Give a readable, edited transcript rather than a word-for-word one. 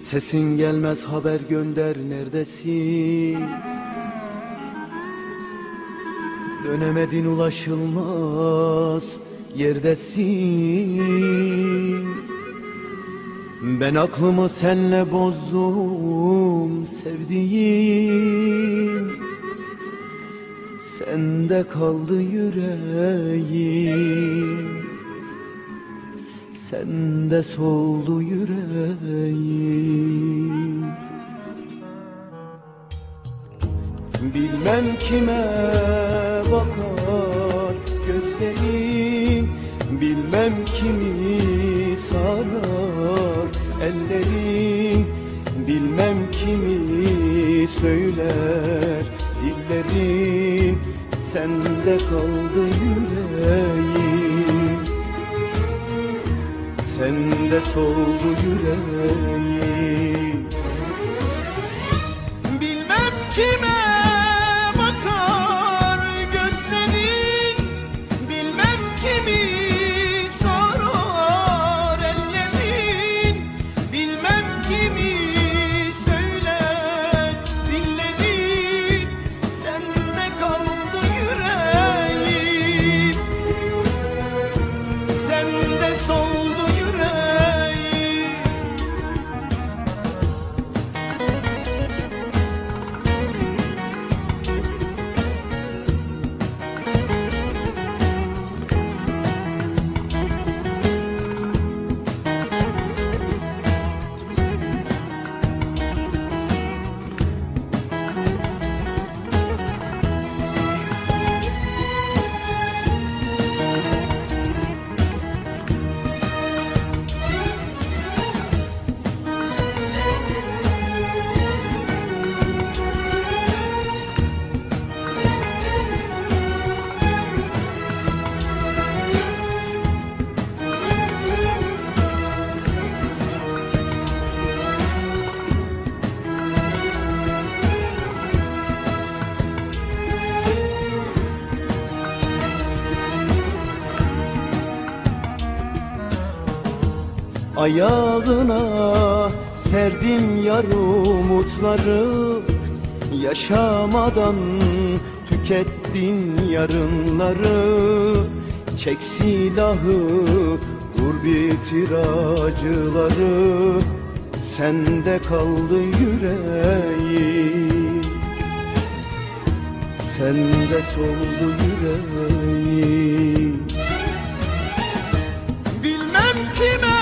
Sesin gelmez haber gönder neredesin? Dönemedin ulaşılmaz yerdesin. Ben aklımı senle bozdum sevdiğim. Sende kaldı yüreğim, sende soldu yüreğim. Bilmem kime bakar gözlerin, bilmem kimi sarar ellerin, bilmem kimi söyler dillerin. Sende kaldı yüreğim, sende soldu yüreğim. Bilmem kime bakar gözlerin, bilmem kimi sarar ellerin, bilmem kimi söyler dillerin. Sende kaldı yüreğim, sende soldu yüreğim. Ayağına serdim yar umutları, yaşamadan tükettin yarınları. Çek silahı, vur bitir acıları. Sende kaldı yüreğim, sende soldu yüreğim. Bilmem kime